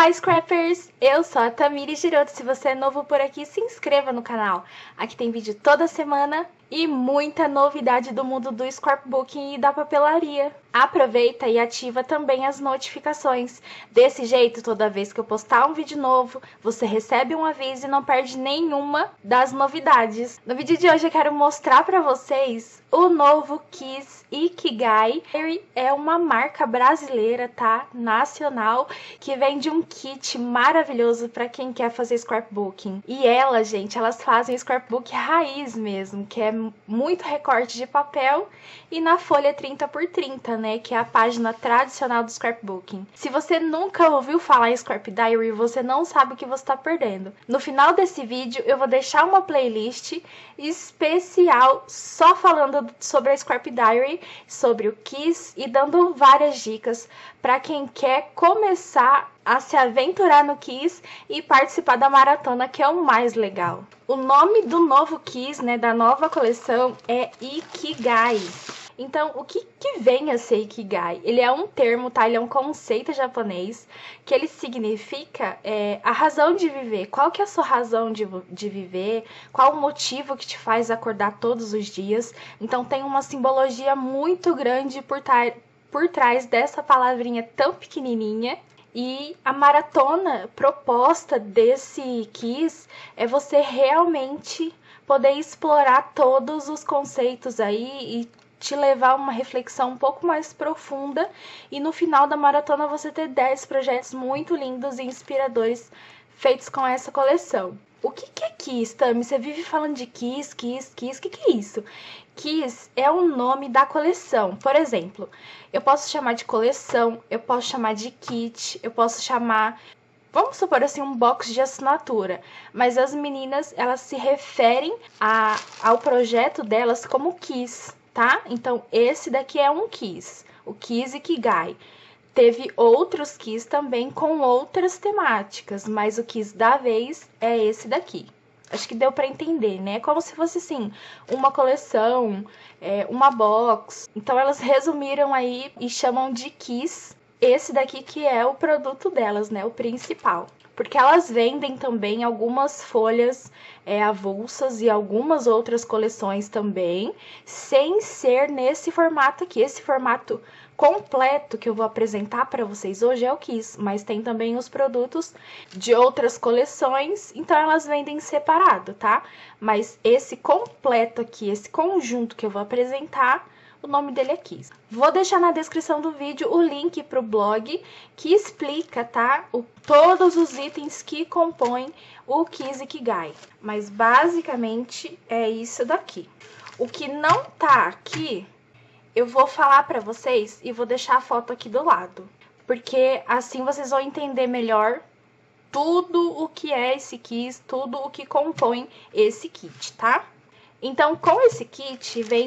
Olá, Scrappers! Eu sou a Tamires Giroto. Se você é novo por aqui, se inscreva no canal. Aqui tem vídeo toda semana e muita novidade do mundo do scrapbooking e da papelaria. Aproveita e ativa também as notificações. Desse jeito, toda vez que eu postar um vídeo novo, você recebe um aviso e não perde nenhuma das novidades. No vídeo de hoje eu quero mostrar para vocês o novo Kiss Ikigai. Ele é uma marca brasileira, tá? Nacional, que vende um kit maravilhoso para quem quer fazer scrapbooking. E elas fazem scrapbook raiz mesmo, que é muito recorte de papel e na folha 30x30, né, que é a página tradicional do scrapbooking. Se você nunca ouviu falar em Scrap Diary, você não sabe o que você está perdendo. No final desse vídeo eu vou deixar uma playlist especial só falando sobre a Scrap Diary, sobre o Kiss e dando várias dicas para quem quer começar a se aventurar no Kiss e participar da maratona, que é o mais legal. O nome do novo Kiss, né, da nova coleção é Ikigai. Então, o que vem a ser Ikigai? Ele é um termo, tá? Ele é um conceito japonês, que ele significa a razão de viver. Qual que é a sua razão de viver? Qual o motivo que te faz acordar todos os dias? Então, tem uma simbologia muito grande por trás dessa palavrinha tão pequenininha. E a maratona proposta desse Kiss é você realmente poder explorar todos os conceitos aí e te levar a uma reflexão um pouco mais profunda e no final da maratona você ter 10 projetos muito lindos e inspiradores feitos com essa coleção. O que é Kiss, Tami? Você vive falando de Kiss, o que é isso? Kiss é o nome da coleção. Por exemplo, eu posso chamar de coleção, eu posso chamar de kit, eu posso chamar, vamos supor assim, um box de assinatura. Mas as meninas, elas se referem ao projeto delas como Kiss, tá? Então, esse daqui é um Kiss, o Kiss Ikigai. Teve outros Kiss também com outras temáticas, mas o Kiss da vez é esse daqui. Acho que deu para entender, né? Como se fosse, assim, uma coleção, uma box. Então, elas resumiram aí e chamam de Kiss esse daqui que é o produto delas, né? O principal. Porque elas vendem também algumas folhas avulsas e algumas outras coleções também, sem ser nesse formato aqui. Esse formato completo que eu vou apresentar para vocês hoje é o Kiss, mas tem também os produtos de outras coleções, então elas vendem separado, tá? Mas esse completo aqui, esse conjunto que eu vou apresentar, o nome dele é Kiss. Vou deixar na descrição do vídeo o link para o blog que explica, tá? Todos os itens que compõem o Kiss Ikigai. Mas basicamente é isso daqui. O que não tá aqui, eu vou falar para vocês e vou deixar a foto aqui do lado. Porque assim vocês vão entender melhor tudo o que é esse Kiss, tudo o que compõe esse kit, tá? Então, com esse kit vem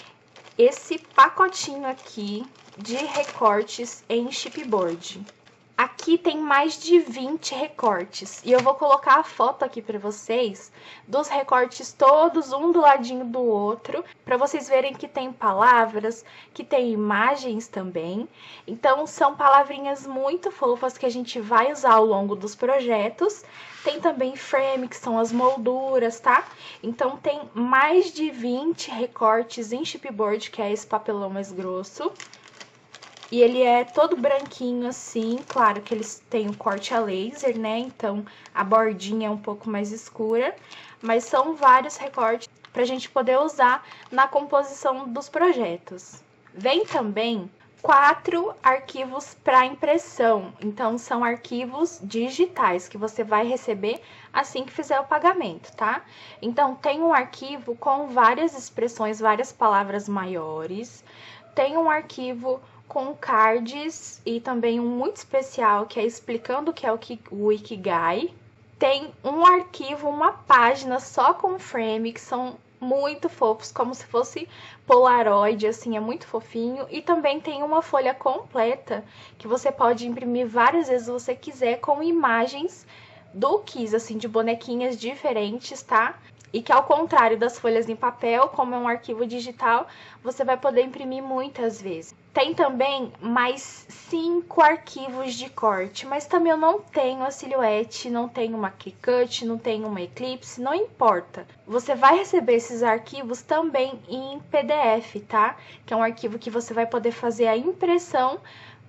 esse pacotinho aqui de recortes em chipboard. Aqui tem mais de 20 recortes e eu vou colocar a foto aqui para vocês dos recortes todos um do ladinho do outro, para vocês verem que tem palavras, que tem imagens também. Então são palavrinhas muito fofas que a gente vai usar ao longo dos projetos. Tem também frame, que são as molduras, tá? Então tem mais de 20 recortes em chipboard, que é esse papelão mais grosso. E ele é todo branquinho assim, claro que eles têm o corte a laser, né? Então a bordinha é um pouco mais escura, mas são vários recortes pra gente poder usar na composição dos projetos. Vem também 4 arquivos para impressão, então são arquivos digitais que você vai receber assim que fizer o pagamento, tá? Então tem um arquivo com várias expressões, várias palavras maiores, tem um arquivo com cards e também um muito especial que é explicando o que é o Ikigai. Tem um arquivo, uma página só com frame, que são muito fofos, como se fosse Polaroid, assim, é muito fofinho. E também tem uma folha completa que você pode imprimir várias vezes se você quiser, com imagens do Kiss, assim, de bonequinhas diferentes, tá? E que ao contrário das folhas em papel, como é um arquivo digital, você vai poder imprimir muitas vezes. Tem também mais 5 arquivos de corte, mas também eu não tenho a Silhouette, não tenho uma Cricut, não tenho uma Eclipse, não importa. Você vai receber esses arquivos também em PDF, tá? Que é um arquivo que você vai poder fazer a impressão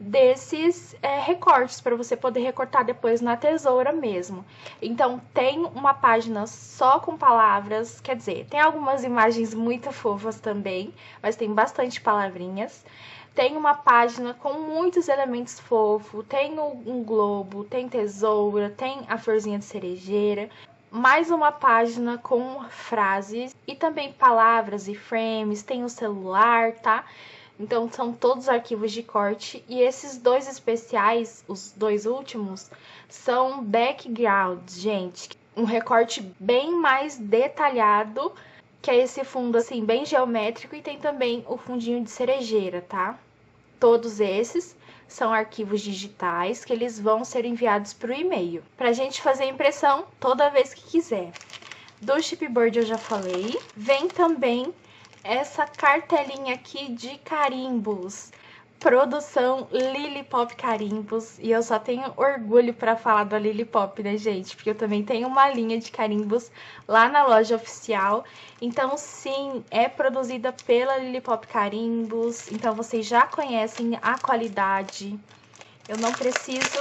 desses recortes, para você poder recortar depois na tesoura mesmo. Então, tem uma página só com palavras, quer dizer, tem algumas imagens muito fofas também, mas tem bastante palavrinhas. Tem uma página com muitos elementos fofos, tem um globo, tem tesoura, tem a florzinha de cerejeira, mais uma página com frases e também palavras e frames, tem o celular, tá? Então, são todos arquivos de corte. E esses dois especiais, os dois últimos, são backgrounds, gente. Um recorte bem mais detalhado, que é esse fundo, assim, bem geométrico. E tem também o fundinho de cerejeira, tá? Todos esses são arquivos digitais que eles vão ser enviados para o e-mail. Pra gente fazer a impressão toda vez que quiser. Do chipboard eu já falei. Vem também essa cartelinha aqui de carimbos, produção Lilipop Carimbos, e eu só tenho orgulho para falar da Lilipop, né, gente? Porque eu também tenho uma linha de carimbos lá na loja oficial. Então, sim, é produzida pela Lilipop Carimbos, então vocês já conhecem a qualidade. Eu não preciso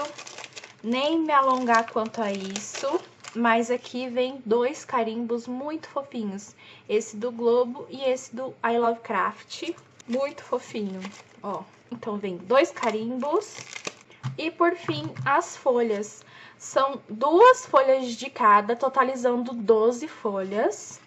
nem me alongar quanto a isso. Mas aqui vem 2 carimbos muito fofinhos. Esse do Globo e esse do I Love Craft. Muito fofinho, ó. Então, vem 2 carimbos. E, por fim, as folhas. São 2 folhas de cada, totalizando 12 folhas.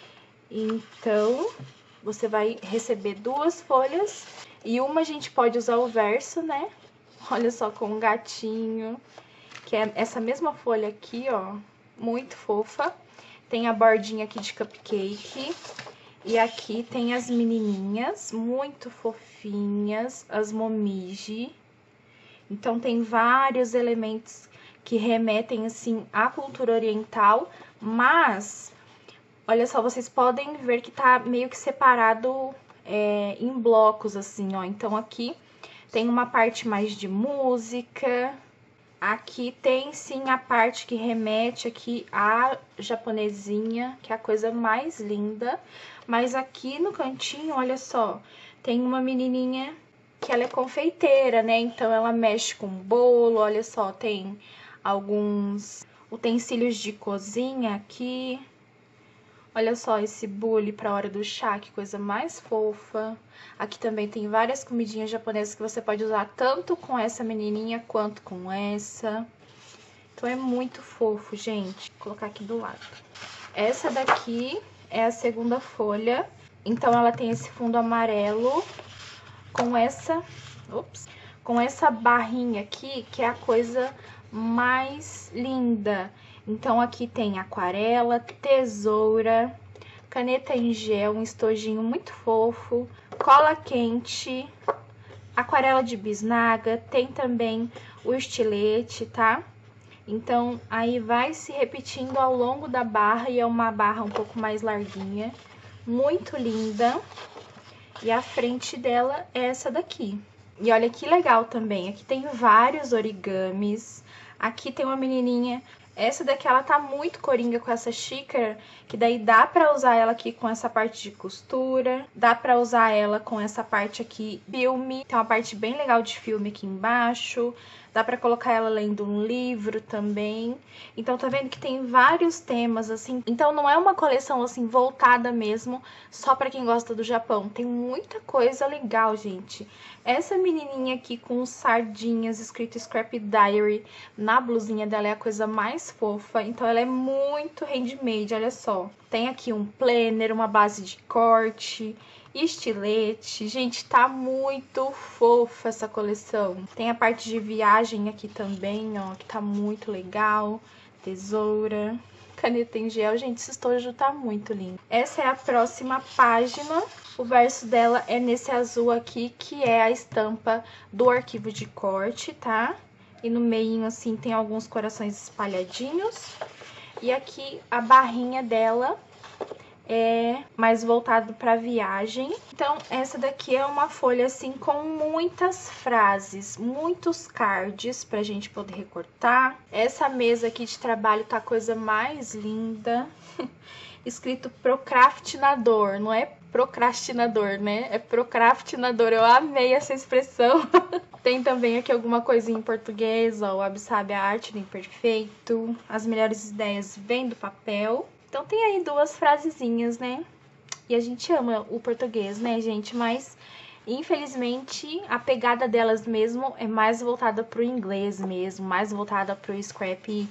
Então, você vai receber 2 folhas. E uma a gente pode usar o verso, né? Olha só, com um gatinho. Que é essa mesma folha aqui, ó. Muito fofa. Tem a bordinha aqui de cupcake. E aqui tem as menininhas, muito fofinhas, as momiji. Então, tem vários elementos que remetem, assim, à cultura oriental. Mas, olha só, vocês podem ver que tá meio que separado em blocos, assim, ó. Então, aqui tem uma parte mais de música. Aqui tem sim a parte que remete aqui à japonesinha, que é a coisa mais linda. Mas aqui no cantinho, olha só, tem uma menininha que ela é confeiteira, né? Então ela mexe com bolo, olha só, tem alguns utensílios de cozinha aqui. Olha só esse bule para a hora do chá, que coisa mais fofa. Aqui também tem várias comidinhas japonesas que você pode usar tanto com essa menininha quanto com essa. Então é muito fofo, gente. Vou colocar aqui do lado. Essa daqui é a segunda folha. Então ela tem esse fundo amarelo com essa barrinha aqui, que é a coisa mais linda. Então, aqui tem aquarela, tesoura, caneta em gel, um estojinho muito fofo, cola quente, aquarela de bisnaga, tem também o estilete, tá? Então, aí vai se repetindo ao longo da barra e é uma barra um pouco mais larguinha, muito linda. E a frente dela é essa daqui. E olha que legal também, aqui tem vários origamis, aqui tem uma menininha. Essa daqui, ela tá muito coringa com essa xícara, que daí dá pra usar ela aqui com essa parte de costura, dá pra usar ela com essa parte aqui, filme, tem uma parte bem legal de filme aqui embaixo, dá pra colocar ela lendo um livro também. Então, tá vendo que tem vários temas, assim, então não é uma coleção, assim, voltada mesmo só pra quem gosta do Japão, tem muita coisa legal, gente. Essa menininha aqui com sardinhas, escrito Scrap Diary, na blusinha dela é a coisa mais fofa. Então, ela é muito handmade, olha só. Tem aqui um planner, uma base de corte, estilete. Gente, tá muito fofa essa coleção. Tem a parte de viagem aqui também, ó, que tá muito legal. Tesoura, caneta em gel. Gente, esse estojo tá muito lindo. Essa é a próxima página. O verso dela é nesse azul aqui, que é a estampa do arquivo de corte, tá? E no meio, assim, tem alguns corações espalhadinhos. E aqui a barrinha dela é mais voltado para viagem. Então, essa daqui é uma folha assim com muitas frases, muitos cards pra gente poder recortar. Essa mesa aqui de trabalho tá a coisa mais linda. Escrito procrastinador, não é procrastinador, né? É procrastinador. Eu amei essa expressão. Tem também aqui alguma coisinha em português, ó, o Abi sabe a arte do imperfeito. As melhores ideias vêm do papel. Então tem aí duas frasezinhas, né? E a gente ama o português, né, gente? Mas, infelizmente, a pegada delas mesmo é mais voltada pro inglês mesmo, mais voltada pro scrap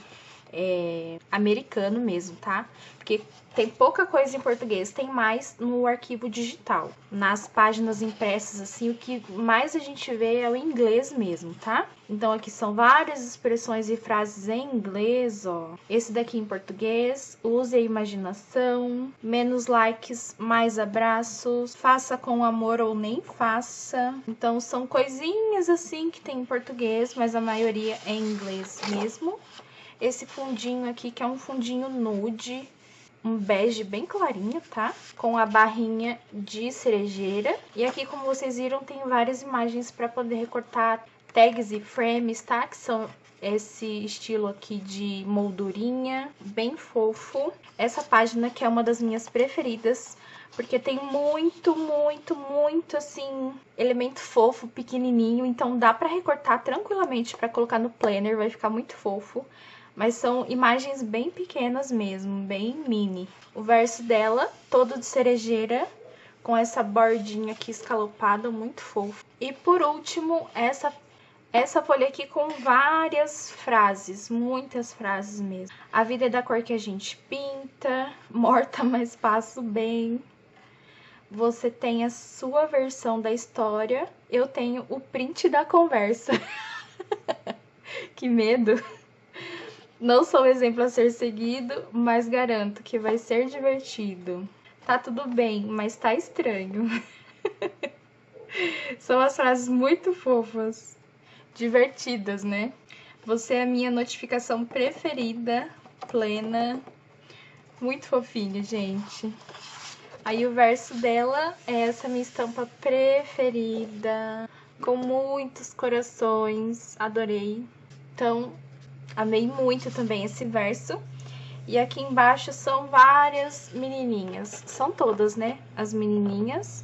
americano mesmo, tá? Porque tem pouca coisa em português, tem mais no arquivo digital. Nas páginas impressas, assim, o que mais a gente vê é o inglês mesmo, tá? Então, aqui são várias expressões e frases em inglês, ó. Esse daqui em português, use a imaginação, menos likes, mais abraços, faça com amor ou nem faça. Então, são coisinhas assim que tem em português, mas a maioria é em inglês mesmo. Esse fundinho aqui, que é um fundinho nude, um bege bem clarinho, tá? Com a barrinha de cerejeira. E aqui, como vocês viram, tem várias imagens para poder recortar tags e frames, tá? Que são esse estilo aqui de moldurinha, bem fofo. Essa página que é uma das minhas preferidas, porque tem muito, assim, elemento fofo, pequenininho. Então, dá pra recortar tranquilamente pra colocar no planner, vai ficar muito fofo. Mas são imagens bem pequenas mesmo, bem mini. O verso dela, todo de cerejeira, com essa bordinha aqui escalopada, muito fofo. E por último, essa folha aqui com várias frases, muitas frases mesmo. A vida é da cor que a gente pinta, morta, mas passo bem. Você tem a sua versão da história, eu tenho o print da conversa. Que medo! Não sou um exemplo a ser seguido, mas garanto que vai ser divertido. Tá tudo bem, mas tá estranho. São as frases muito fofas, divertidas, né? Você é a minha notificação preferida, plena. Muito fofinho, gente. Aí o verso dela é essa minha estampa preferida, com muitos corações. Adorei. Então, amei muito também esse verso. E aqui embaixo são várias menininhas. São todas, né? As menininhas.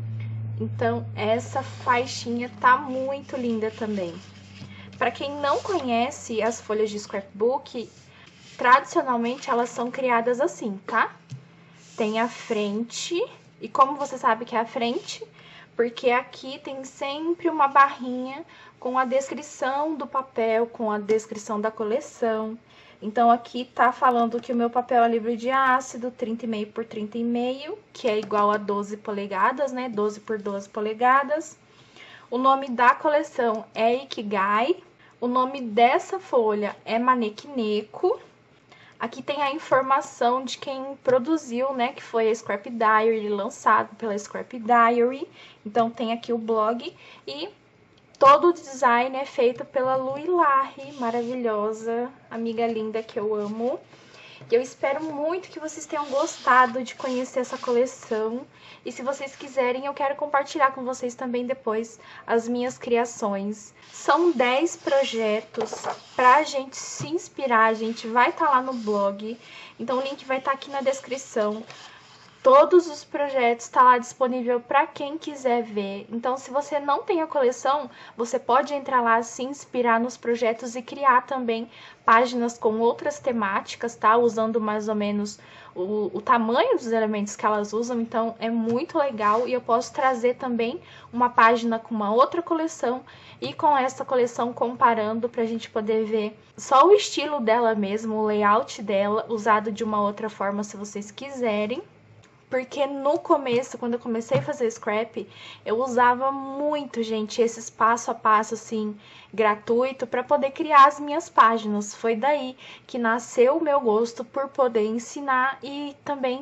Então, essa faixinha tá muito linda também. Para quem não conhece as folhas de scrapbook, tradicionalmente elas são criadas assim, tá? Tem a frente. E como você sabe que é a frente? Porque aqui tem sempre uma barrinha com a descrição do papel, com a descrição da coleção. Então, aqui tá falando que o meu papel é livre de ácido, 30,5 por 30,5, que é igual a 12 polegadas, né? 12 por 12 polegadas. O nome da coleção é Ikigai. O nome dessa folha é Manekineko. Aqui tem a informação de quem produziu, né? Que foi a Scrap Diary, lançado pela Scrap Diary. Então, tem aqui o blog e todo o design é feito pela Lu Ilahi, maravilhosa, amiga linda que eu amo. E eu espero muito que vocês tenham gostado de conhecer essa coleção. E se vocês quiserem, eu quero compartilhar com vocês também depois as minhas criações. São 10 projetos pra gente se inspirar, a gente vai estar lá no blog. Então o link vai estar aqui na descrição. Todos os projetos estão lá disponível para quem quiser ver. Então, se você não tem a coleção, você pode entrar lá, se inspirar nos projetos e criar também páginas com outras temáticas, tá? Usando mais ou menos o tamanho dos elementos que elas usam. Então, é muito legal e eu posso trazer também uma página com uma outra coleção e com essa coleção comparando para a gente poder ver só o estilo dela mesmo, o layout dela, usado de uma outra forma se vocês quiserem. Porque no começo, quando eu comecei a fazer scrap, eu usava muito, gente, esses passo a passo, assim, gratuito, para poder criar as minhas páginas. Foi daí que nasceu o meu gosto por poder ensinar e também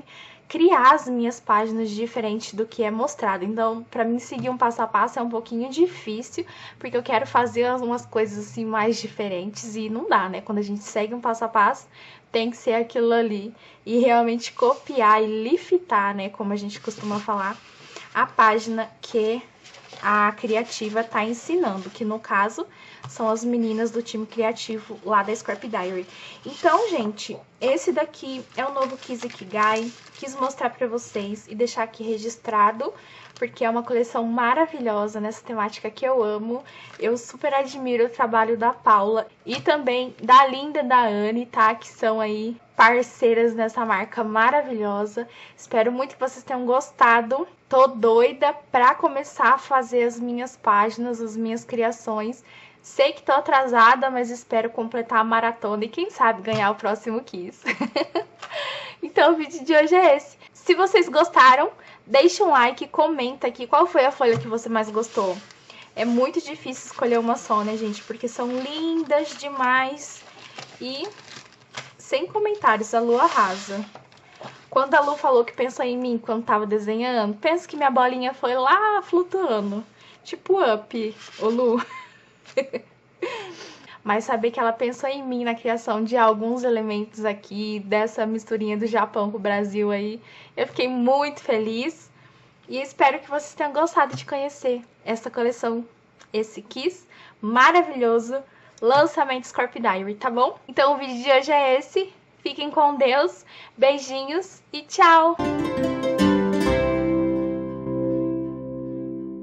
criar as minhas páginas diferente do que é mostrado. Então, para mim seguir um passo a passo é um pouquinho difícil, porque eu quero fazer umas coisas assim mais diferentes e não dá, né? Quando a gente segue um passo a passo, tem que ser aquilo ali e realmente copiar e liftar, né, como a gente costuma falar, a página que a criativa tá ensinando, que no caso são as meninas do time criativo lá da Scorp Diary. Então, gente, esse daqui é o novo Kiss Ikigai. Quis mostrar pra vocês e deixar aqui registrado, porque é uma coleção maravilhosa nessa temática que eu amo. Eu super admiro o trabalho da Paula e também da Linda e da Anne, tá? Que são aí parceiras nessa marca maravilhosa. Espero muito que vocês tenham gostado. Tô doida pra começar a fazer as minhas páginas, as minhas criações. Sei que tô atrasada, mas espero completar a maratona e quem sabe ganhar o próximo Kiss. Então o vídeo de hoje é esse. Se vocês gostaram, deixa um like, comenta aqui qual foi a folha que você mais gostou. É muito difícil escolher uma só, né, gente? Porque são lindas demais. E sem comentários, a Lu arrasa. Quando a Lu falou que pensou em mim quando tava desenhando, penso que minha bolinha foi lá flutuando. Tipo Up, ô Lu. Mas saber que ela pensou em mim na criação de alguns elementos aqui, dessa misturinha do Japão com o Brasil aí, eu fiquei muito feliz. E espero que vocês tenham gostado de conhecer essa coleção, esse Kiss maravilhoso, lançamento Scorp Diary, tá bom? Então o vídeo de hoje é esse. Fiquem com Deus, beijinhos e tchau!